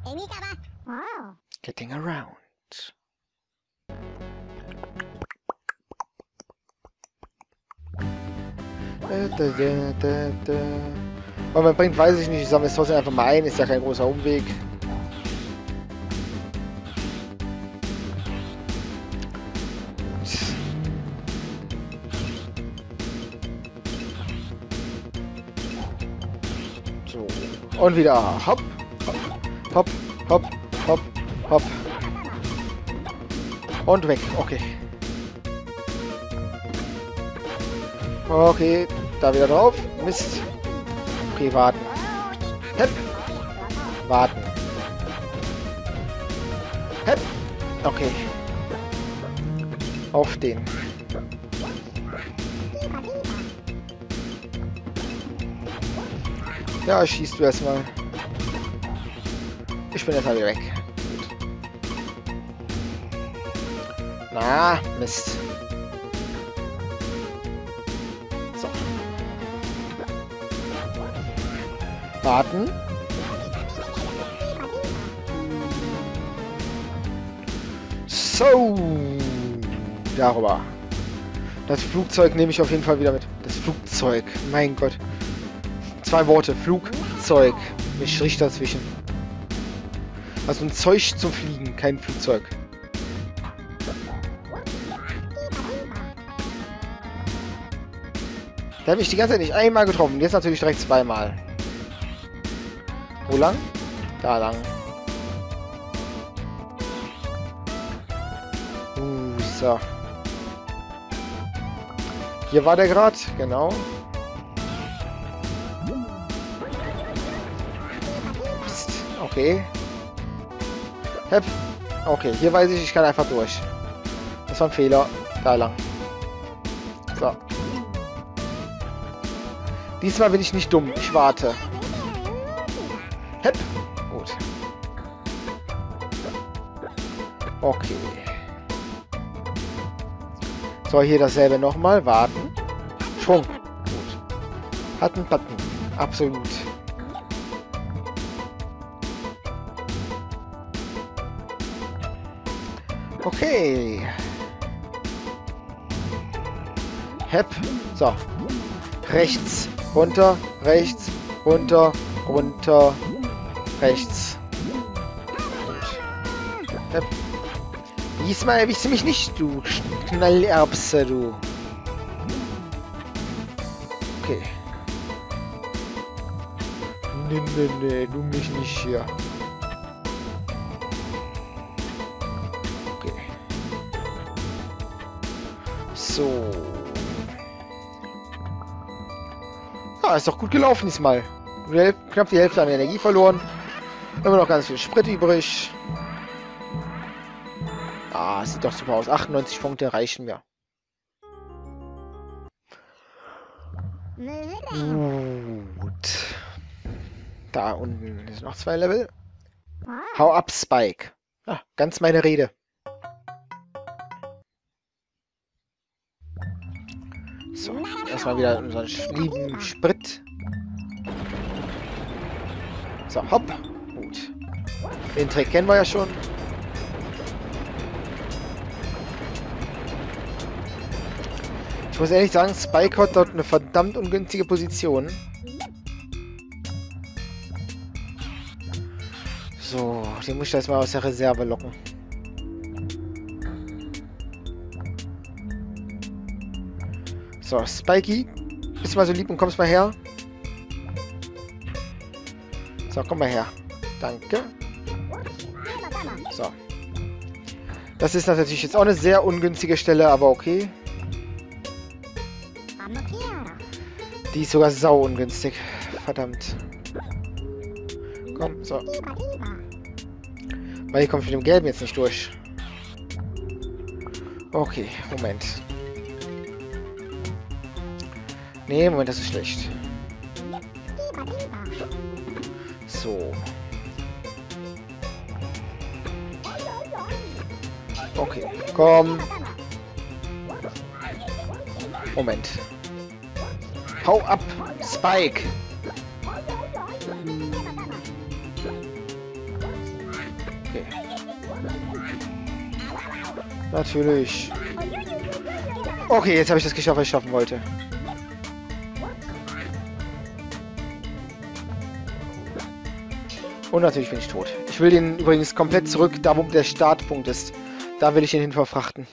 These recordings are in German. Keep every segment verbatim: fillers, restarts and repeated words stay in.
Getting around. Da, da, da, da, da. Was man bringt, weiß ich nicht. Ich sammle es trotzdem einfach mal ein. Ist ja kein großer Umweg. So. Und wieder hopp. Hopp, hopp, hopp, hopp. Und weg. Okay. Okay, da wieder drauf. Mist. Okay, warten. Hepp. Warten. Hepp. Okay. Auf den. Ja, schießt du erstmal. Ich bin erstmal wieder weg. Na, Mist. So. Warten. So. Darüber. Das Flugzeug nehme ich auf jeden Fall wieder mit. Das Flugzeug. Mein Gott. Zwei Worte. Flugzeug. Mir strich dazwischen. Also ein Zeug zum Fliegen, kein Flugzeug. Da habe ich die ganze Zeit nicht einmal getroffen. Jetzt natürlich direkt zweimal. Wo lang? Da lang. Uh, so. Hier war der gerade, genau. Psst, okay. Hep. Okay, hier weiß ich, ich kann einfach durch. Das war ein Fehler. Da lang. So. Diesmal bin ich nicht dumm. Ich warte. Hep. Gut. Okay. So, hier dasselbe nochmal. Warten. Schwung. Gut. Hatten, Patten. Absolut. Okay. Hep. So. Rechts. Runter. Rechts. Runter. Runter. Rechts. Gut. Hep. Diesmal erwischst du mich nicht, du Knallerbse, du. Okay. Nee, nee, nee, du mich nicht hier. Okay. So. Ja, ist doch gut gelaufen diesmal. Knapp die Hälfte an Energie verloren. Immer noch ganz viel Sprit übrig. Ah, sieht doch super aus. achtundneunzig Punkte reichen mir. Gut. Da unten sind noch zwei Level. Hau ab, Spike. Ah, ganz meine Rede. So, erstmal wieder unseren lieben Sprit. So, hopp. Gut. Den Trick kennen wir ja schon. Ich muss ehrlich sagen, Spike hat dort eine verdammt ungünstige Position. So, den muss ich jetzt mal aus der Reserve locken. So, Spikey, bist du mal so lieb und kommst mal her. So, komm mal her. Danke. So. Das ist natürlich jetzt auch eine sehr ungünstige Stelle, aber okay. Die ist sogar sau ungünstig. Verdammt. Komm, so. Weil hier komme ich mit dem Gelben jetzt nicht durch. Okay, Moment. Nee, Moment, das ist schlecht. So. Okay, komm. Moment. Hau ab, Spike. Natürlich. Okay, jetzt habe ich das geschafft, was ich schaffen wollte. Und natürlich bin ich tot. Ich will den übrigens komplett zurück, da wo der Startpunkt ist. Da will ich ihn hin verfrachten.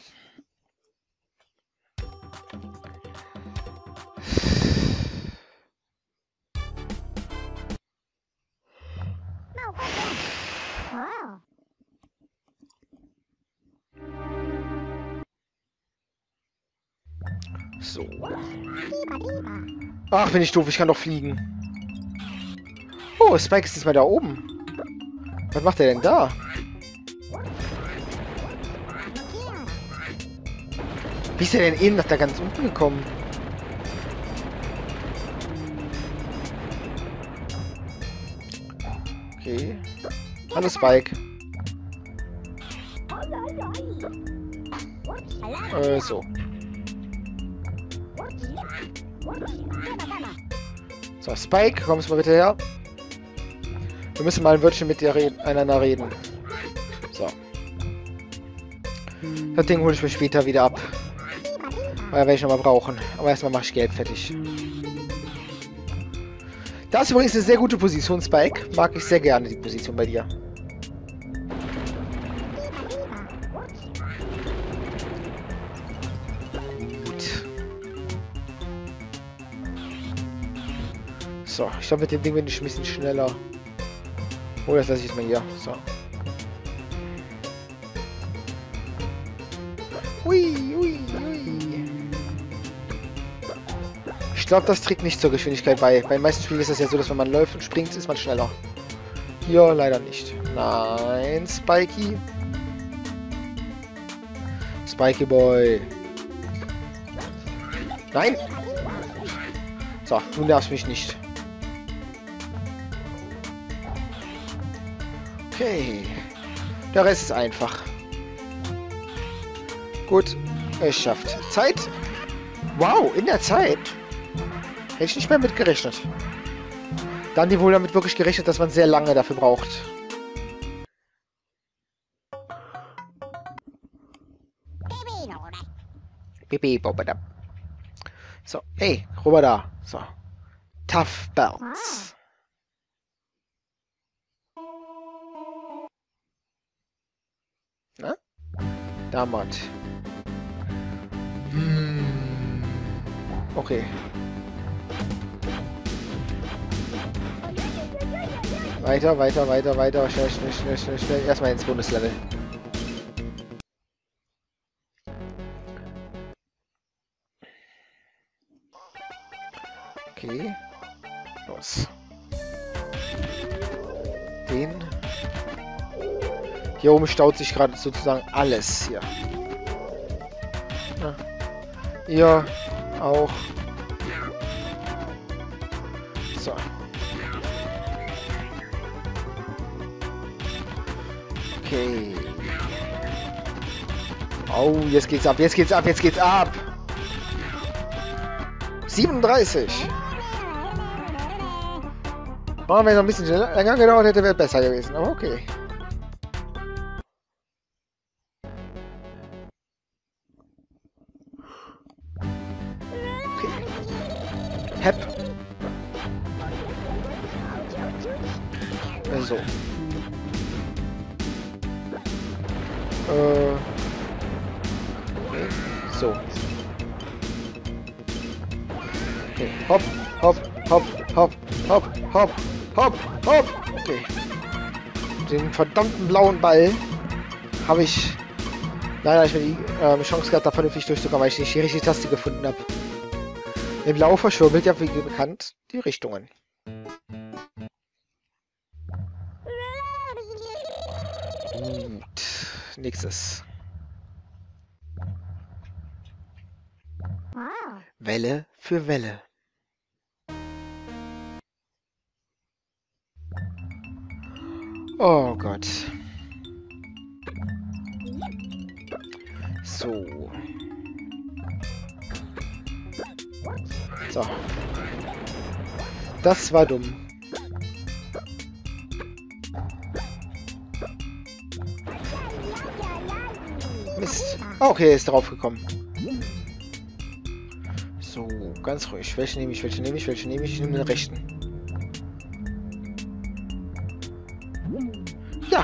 So. Ach, bin ich doof, ich kann doch fliegen. Oh, Spike ist jetzt mal da oben. Was macht er denn da? Wie ist er denn eben nach da ganz unten gekommen? Okay. Hallo Spike. Äh, so. So, Spike, kommst du mal bitte her. Wir müssen mal ein Wörtchen mit dir reden, einander reden. So. Das Ding hole ich mir später wieder ab. Weil werde ich nochmal brauchen. Aber erstmal mache ich Geld fertig. Das ist übrigens eine sehr gute Position, Spike. Mag ich sehr gerne, die Position bei dir. Gut. So, ich glaube, mit dem Ding bin ich ein bisschen schneller. Oh, das lasse ich jetzt mal hier. So. Ui, ui, ui. Ich glaube, das trägt nicht zur Geschwindigkeit bei. Bei den meisten Spielen ist es ja so, dass wenn man läuft und springt, ist man schneller. Hier leider nicht. Nein, Spikey. Spikey Boy. Nein! So, du nervst mich nicht. Okay. Der Rest ist einfach. Gut, es schafft. Zeit? Wow, in der Zeit? Hätte ich nicht mehr mit gerechnet. Dann die wohl damit wirklich gerechnet, dass man sehr lange dafür braucht. Bibi, bobada. So, hey, rüber da. So. Tough Belts. Na? Damals. Hm. Okay. Weiter, weiter, weiter, weiter. Schnell, schnell, schnell, schnell, schnell. Erstmal ins Bundeslevel. Okay. Los. Den. Hier oben staut sich gerade sozusagen alles hier. Ja. Ihr auch. So. Okay. Oh, jetzt geht's ab, jetzt geht's ab, jetzt geht's ab. siebenunddreißig. Oh, wenn noch ein bisschen länger gedauert hätte, wäre besser gewesen. Aber okay. Hep. So. Äh. Okay. So. Okay. Hopp, hopp, hopp, hopp, hopp, hopp, hopp, hopp. Okay. Den verdammten blauen Ball habe ich leider nicht mehr die äh, Chance gehabt, da vernünftig durchzukommen, weil ich nicht die richtige Taste gefunden habe. Im Blau verschwirbelt ja, wie bekannt, die Richtungen. Gut. Nächstes. Welle für Welle. Oh Gott. So. So. Das war dumm. Mist. Ah, okay, er ist drauf gekommen. So, ganz ruhig. Welche nehme ich, welche nehme ich, welche nehme ich? Ich nehme den rechten. Ja!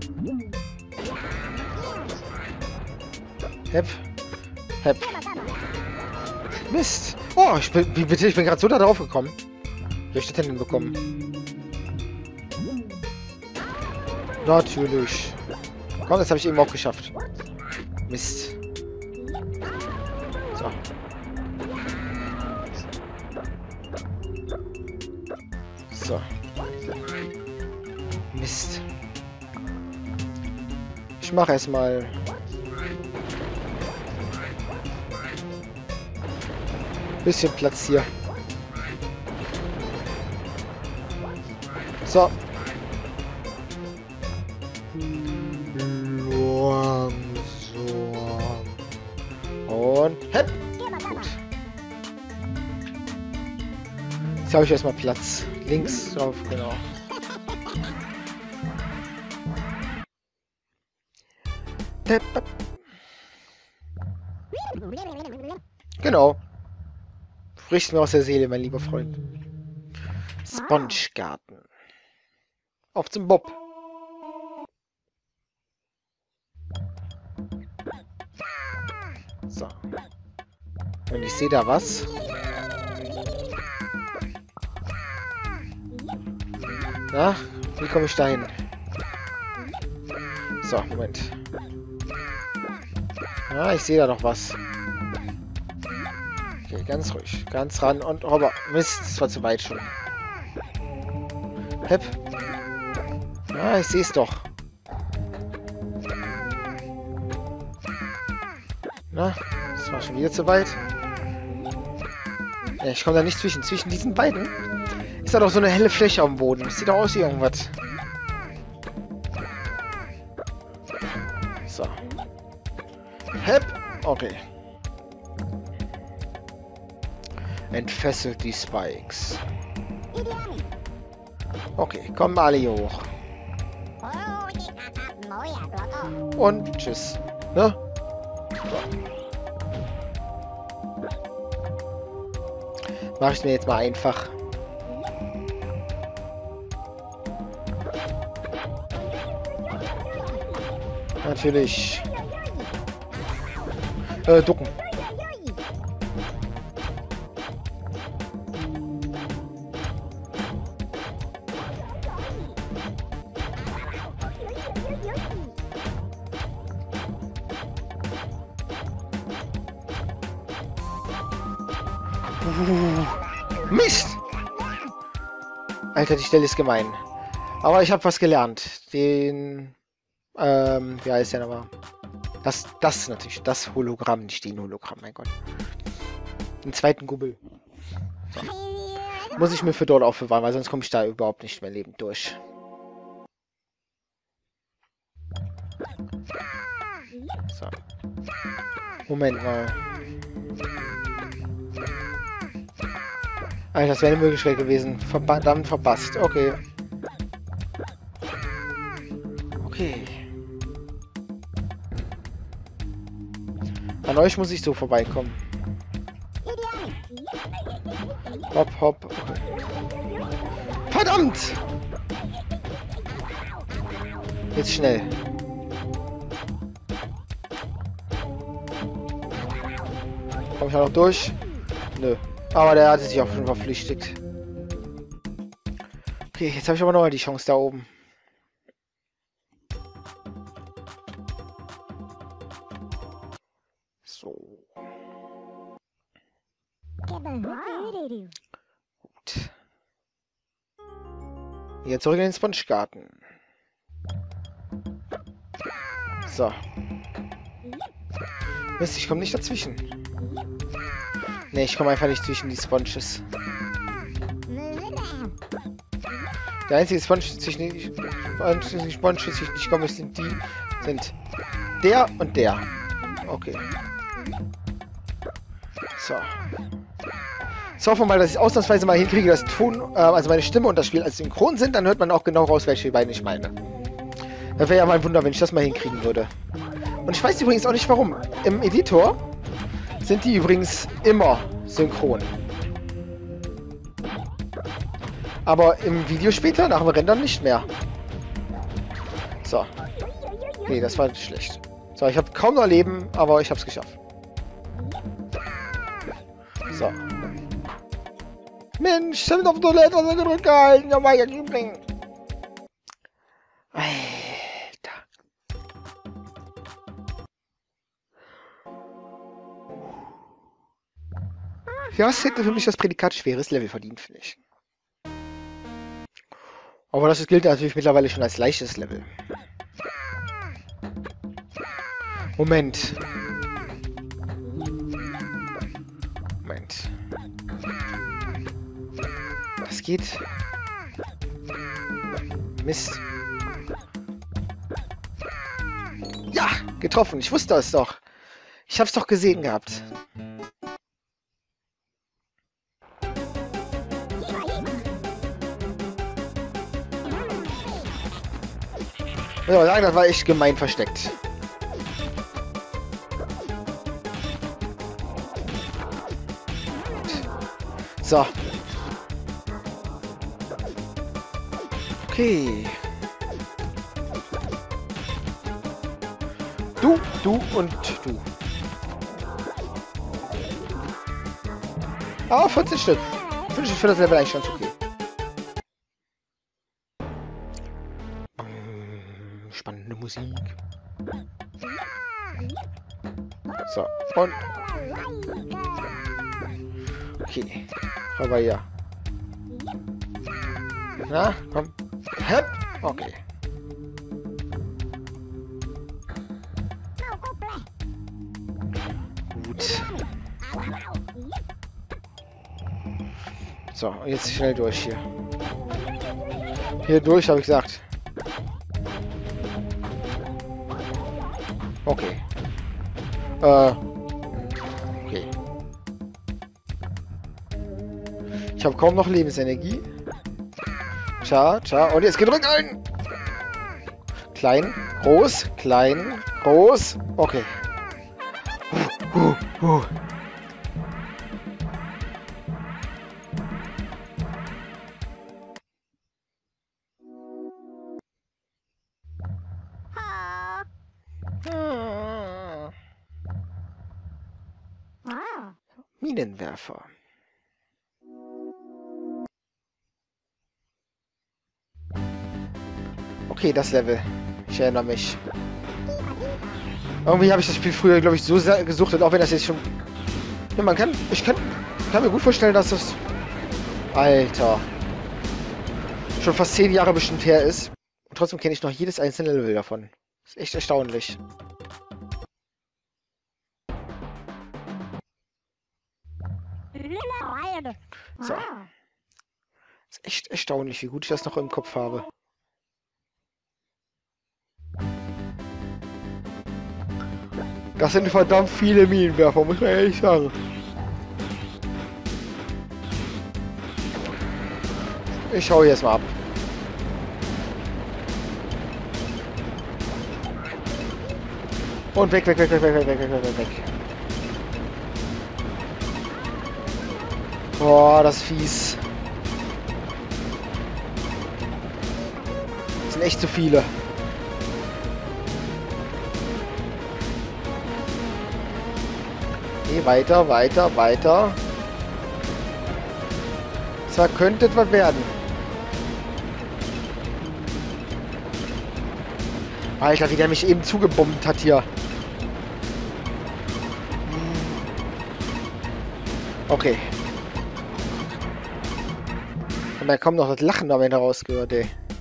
Hep. Hep. Mist! Oh, ich bin, wie bitte? Ich bin gerade so da drauf gekommen. Wie habe ich das denn bekommen? Natürlich. Komm, das habe ich eben auch geschafft. Mist. So. So. Mist. Ich mache erstmal. Bisschen Platz hier. So. Langsam. Und hepp. Gut. Jetzt habe ich erstmal Platz. Links drauf, genau. Genau. Sprichst mir aus der Seele, mein lieber Freund. Spongegarten. Auf zum Bob. So. Und ich sehe da was. Na, wie komme ich da hin? So, Moment. Ja, ich sehe da noch was. Okay, ganz ruhig. Ganz ran und... Oh, Mist, das war zu weit schon. Hep. Ja, ich sehe es doch. Na, das war schon wieder zu weit. Ja, ich komme da nicht zwischen. Zwischen diesen beiden ist da doch so eine helle Fläche am Boden. Das sieht doch aus wie irgendwas. So. Hep. Okay. Entfesselt die Spikes. Okay, kommen alle hier hoch. Und tschüss. Ne? Mach ich mir jetzt mal einfach. Natürlich. Äh, ducken. Uh, Mist! Alter, die Stelle ist gemein. Aber ich habe was gelernt. Den... Ähm, wie heißt der nochmal? Das, das natürlich. Das Hologramm, nicht den Hologramm, mein Gott. Den zweiten Gubbel. So. Muss ich mir für dort aufbewahren, weil sonst komme ich da überhaupt nicht mehr lebend durch. So. Moment mal. Alter, das wäre eine Möglichkeit gewesen. Verdammt verpasst. Okay. Okay. An euch muss ich so vorbeikommen. Hopp, hopp. Okay. Verdammt! Jetzt schnell. Komm ich auch noch durch? Nö. Aber der hatte sich auch schon verpflichtet. Okay, jetzt habe ich aber noch mal die Chance da oben. So. Gut. Jetzt zurück in den Spongegarten. So. Mist, ich komme nicht dazwischen. Ne, ich komme einfach nicht zwischen die Sponges. Der einzige Sponge, zwischen die Sponges, die ich nicht komme, sind die, sind der und der. Okay. So. Ich hoffe mal, dass ich ausnahmsweise mal hinkriege, dass Ton, äh, also meine Stimme und das Spiel als synchron sind, dann hört man auch genau raus, welche beiden ich meine. Das wäre ja mal ein Wunder, wenn ich das mal hinkriegen würde. Und ich weiß übrigens auch nicht warum. Im Editor sind die übrigens immer synchron. Aber im Video später, nach dem Rendern, nicht mehr. So. Nee, das war schlecht. So, ich habe kaum noch Leben, aber ich habe es geschafft. So. Mensch, ich hab auf Toilette was gedrückt gehalten. Ja, mein Liebling. Alter. Ja, es hätte für mich das Prädikat schweres Level verdient, finde ich. Aber das gilt natürlich mittlerweile schon als leichtes Level. Moment. Moment. Das geht. Mist. Ja, getroffen. Ich wusste es doch. Ich hab's doch gesehen gehabt. Ich muss aber sagen, das war echt gemein versteckt. So. Okay. Du, du und du. Ah, vierzehn Stück. Finde ich für das Level eigentlich ganz okay. Spannende Musik. So, und... Okay. Aber ja. Na, komm. Hep. Okay. Gut. So, und jetzt schnell durch hier. Hier durch, habe ich gesagt. Okay. Äh. Okay. Ich habe kaum noch Lebensenergie. Tja, tja. Und jetzt gedrückt ein! Klein, groß, klein, groß. Okay. Huh, huh, huh. Minenwerfer. Okay, das Level. Ich erinnere mich. Irgendwie habe ich das Spiel früher, glaube ich, so sehr gesuchtet, auch wenn das jetzt schon... Ja, man kann... Ich kann, kann mir gut vorstellen, dass das... Alter. Schon fast zehn Jahre bestimmt her ist. Und trotzdem kenne ich noch jedes einzelne Level davon. Das ist echt erstaunlich. So. Das ist echt erstaunlich, wie gut ich das noch im Kopf habe. Das sind verdammt viele Minenwerfer, muss man ehrlich sagen. Ich schaue jetzt mal ab. Und weg, weg, weg, weg, weg, weg, weg, weg, weg, weg. Boah, das ist fies. Das sind echt zu viele. Okay, weiter, weiter, weiter. Zwar könnte es was werden. Alter, wie der mich eben zugebombt hat hier. Okay. Und dann kommt noch das Lachen am Ende rausgehört, ey.